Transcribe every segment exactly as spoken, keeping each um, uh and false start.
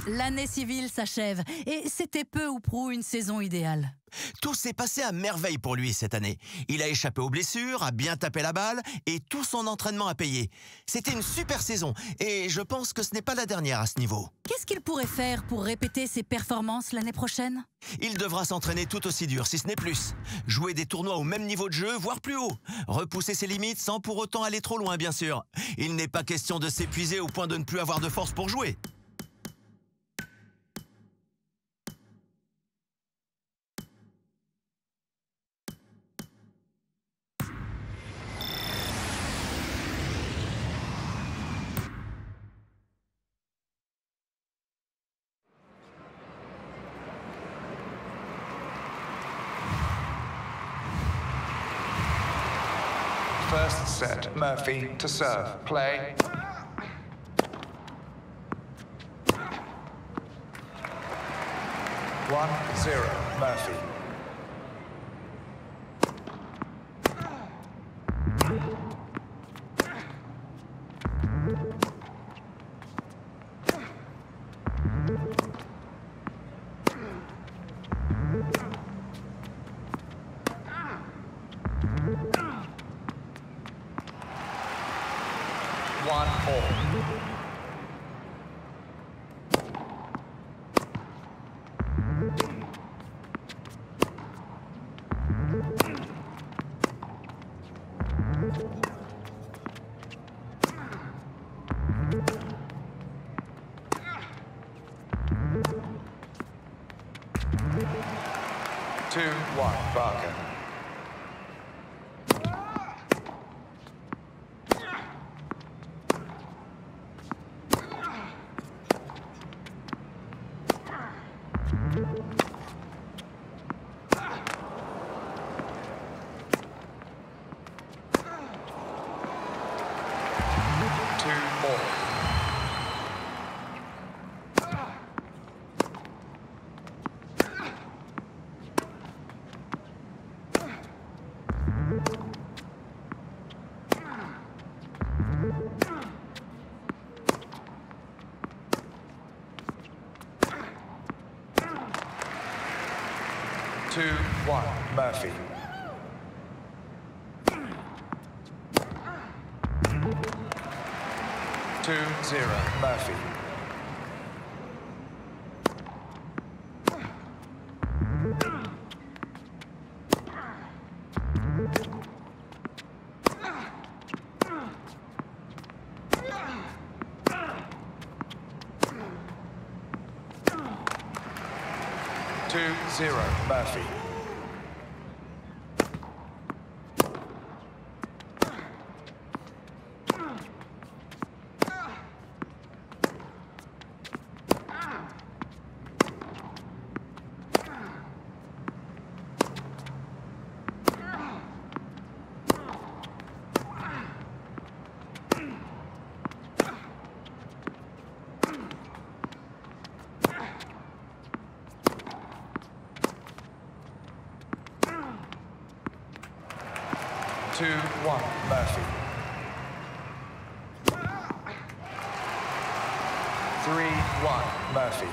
L'année civile s'achève et c'était peu ou prou une saison idéale. Tout s'est passé à merveille pour lui cette année. Il a échappé aux blessures, a bien tapé la balle et tout son entraînement a payé. C'était une super saison et je pense que ce n'est pas la dernière à ce niveau. Qu'est-ce qu'il pourrait faire pour répéter ses performances l'année prochaine? Il devra s'entraîner tout aussi dur, si ce n'est plus. Jouer des tournois au même niveau de jeu, voire plus haut. Repousser ses limites sans pour autant aller trop loin, bien sûr. Il n'est pas question de s'épuiser au point de ne plus avoir de force pour jouer. First set, Murphy to serve. Play. One, zero, Murphy. One all. Two, one, Barker. Two more. Two, one, Murphy. Two, zero, Murphy. Two, zero, Murphy. Two, one, Murphy. Three, one, Murphy.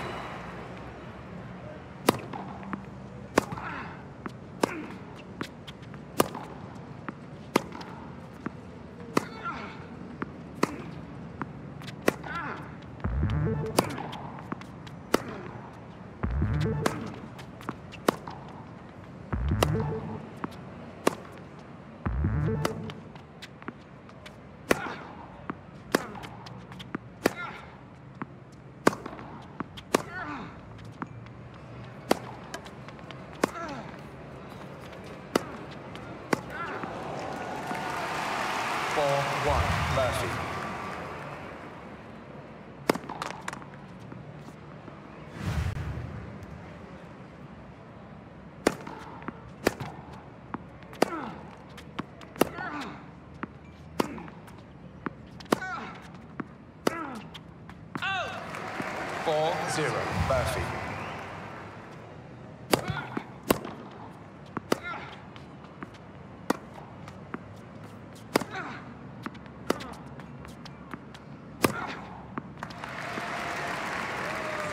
Four, one, Murphy. Four, zero, Murphy.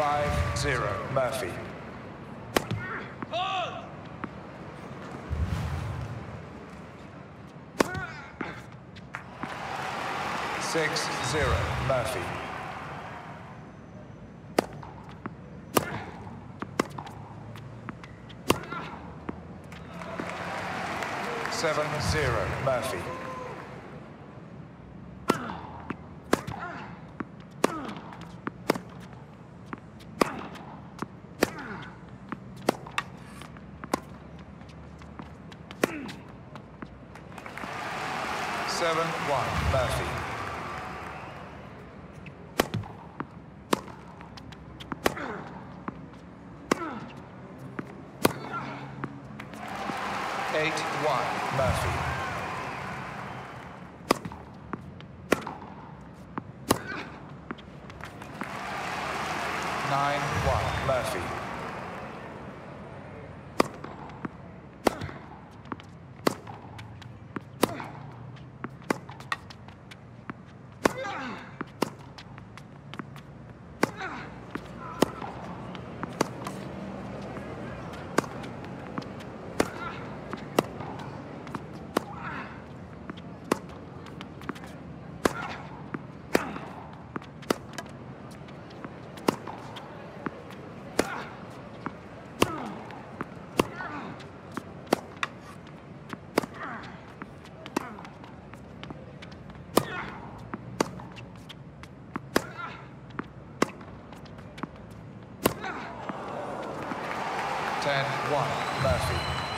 five zero Murphy. six zero Murphy. seven zero Murphy. seven one Murphy. eight one Murphy. nine one Murphy. ten one Murphy.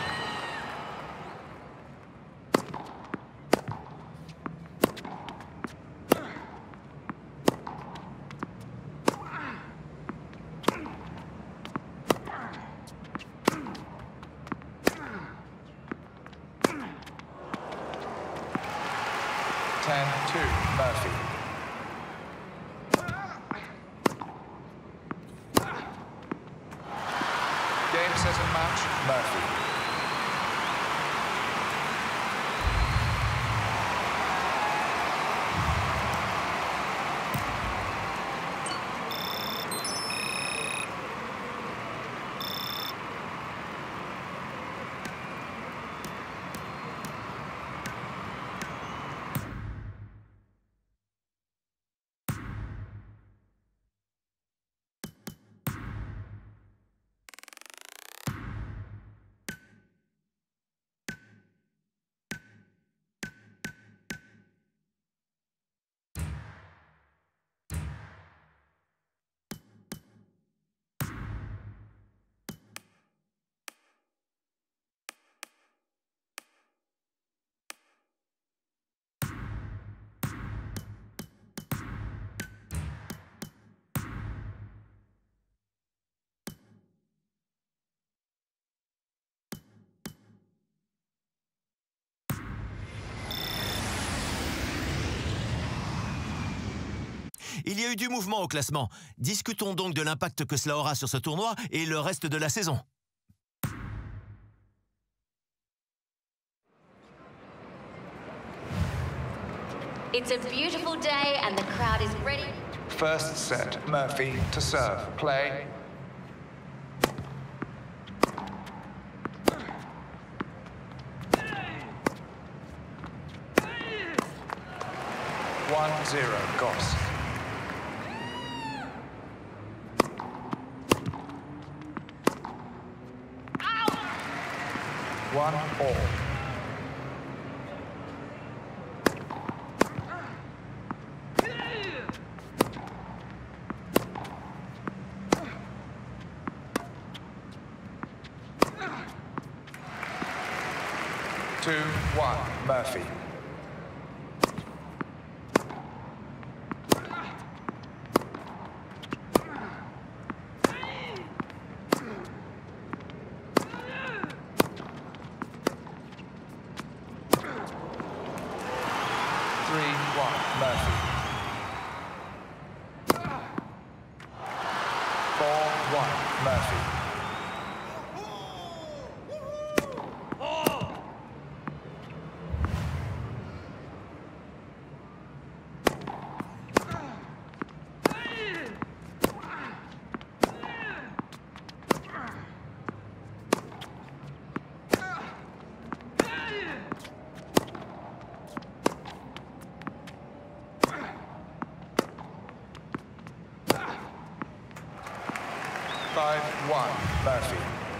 ten two Murphy. Game, set and match, Murphy. Il y a eu du mouvement au classement. Discutons donc de l'impact que cela aura sur ce tournoi et le reste de la saison. It's a beautiful day and the crowd is ready. First set, Murphy to serve. Play. one zero Goss. One all. Two one Murphy. Murphy. four one Murphy. one, Murphy.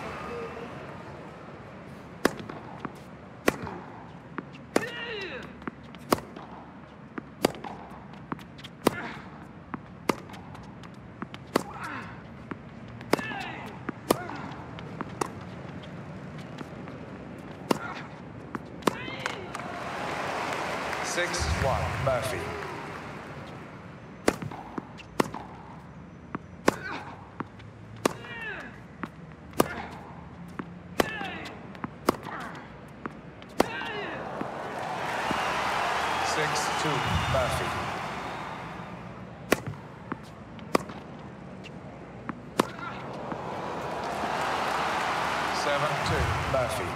Six, one, Murphy. Six, two, Murphy. Seven, two, Murphy.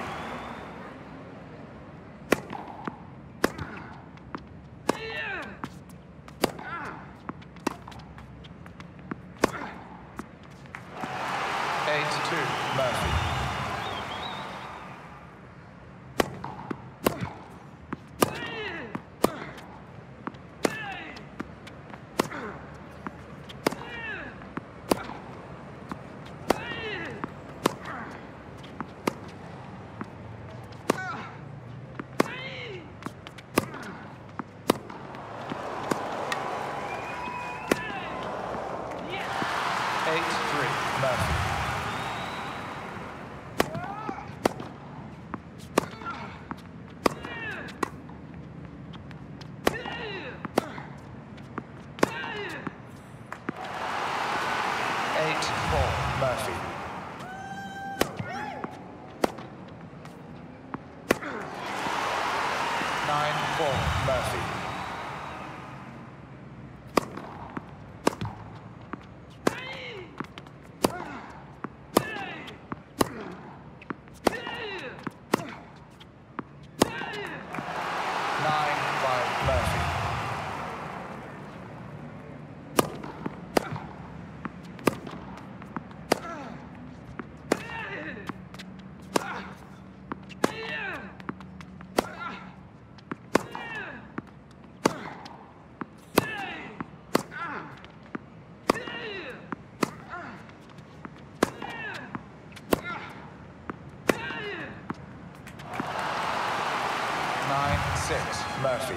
Eight, two, Murphy. Eight, three, Murphy. Eight, four, Murphy. Nine, four, Murphy. Nine, five, Murphy. Nine, six, Murphy.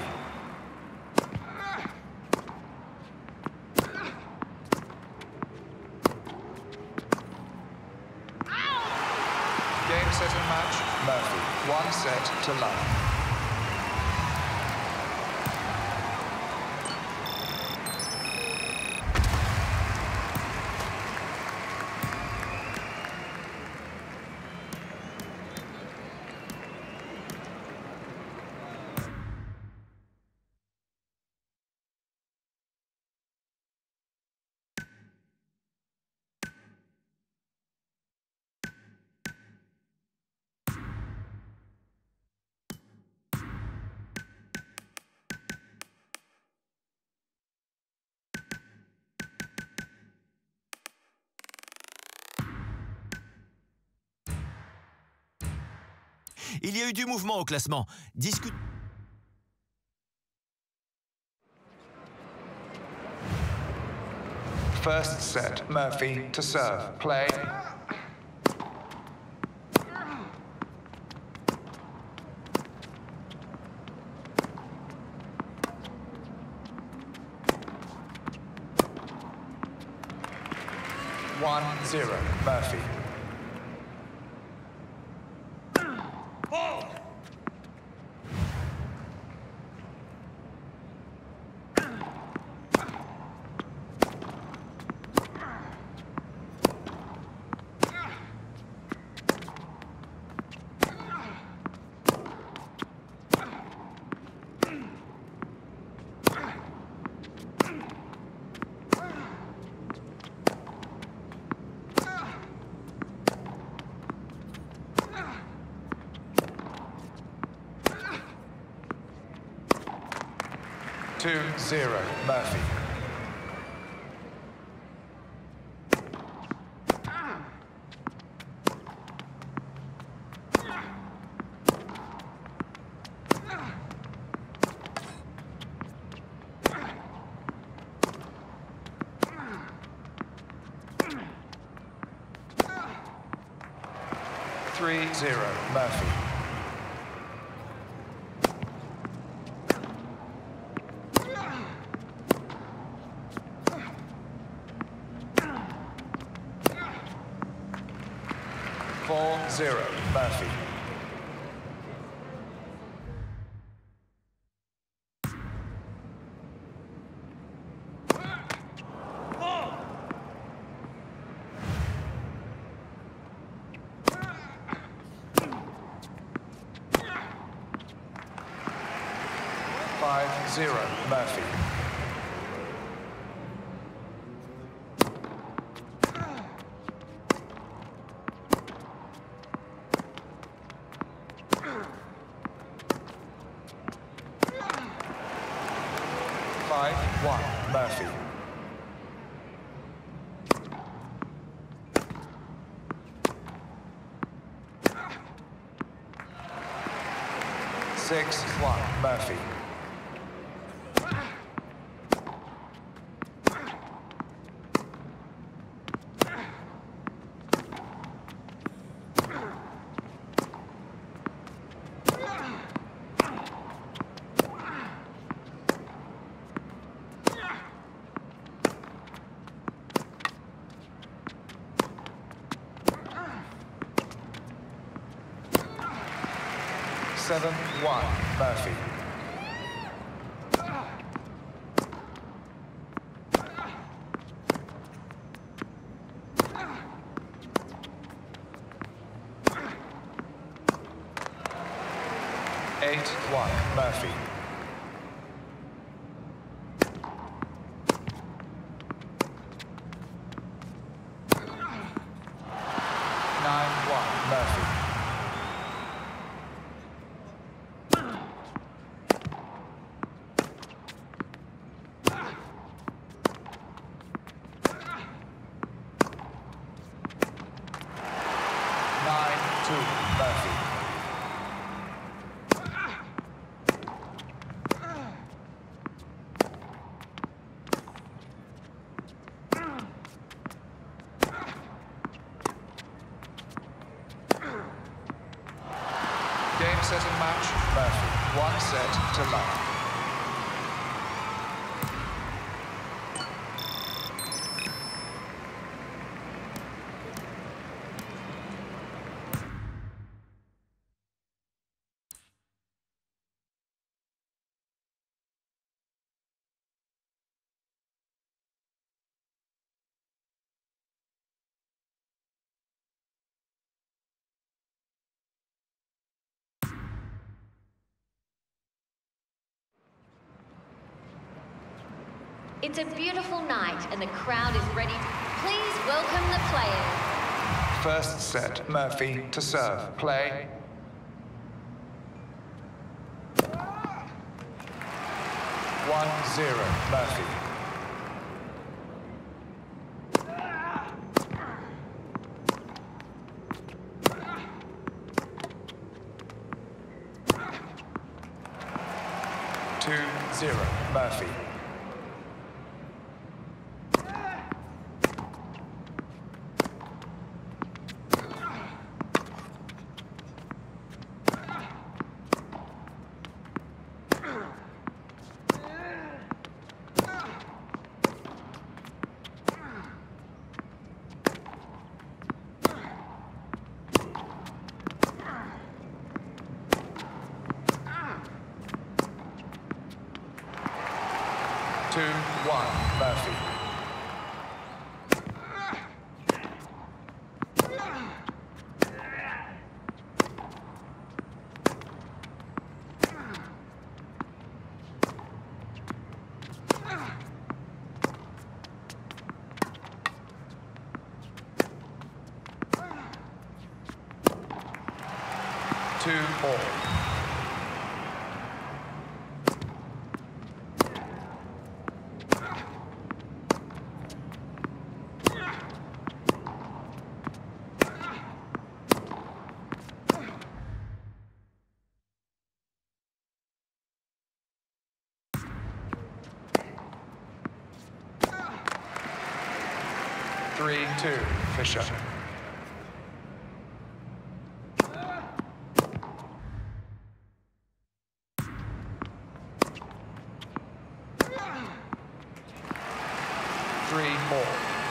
Game, set, and match, Murphy. One set to love. Il y a eu du mouvement au classement. Discute... First set, Murphy to serve. Play. One, zero, Murphy. Two, zero, Murphy. three zero, Murphy. four zero, Murphy. five zero, Murphy. five one, Murphy. six one, Murphy. seven one, Murphy. eight one, Murphy. nine one, Murphy. nine two, Murphy. Game, set, and match, Murphy. One set to love. It's a beautiful night and the crowd is ready. Please welcome the players. First set, Murphy to serve. Play. one zero, Murphy. two zero, Murphy. two one, Murphy. Two all. three two, Fisher. more.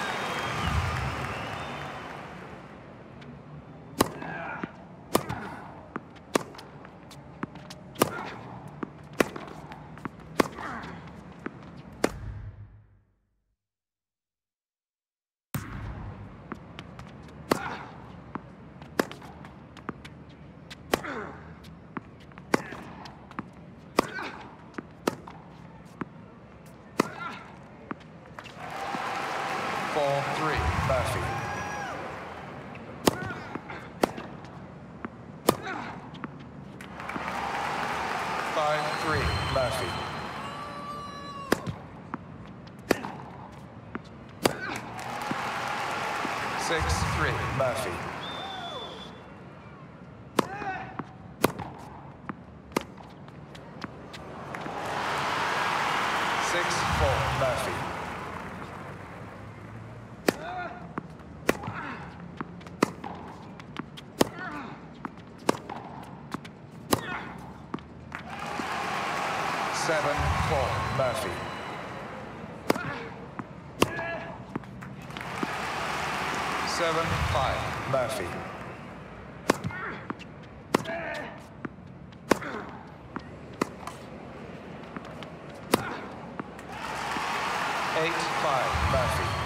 Four, three, Murphy. Five, three, Murphy. Six, three, Murphy. Six, four, Murphy. Seven, four, Murphy. Seven, five, Murphy. Eight, five, Murphy.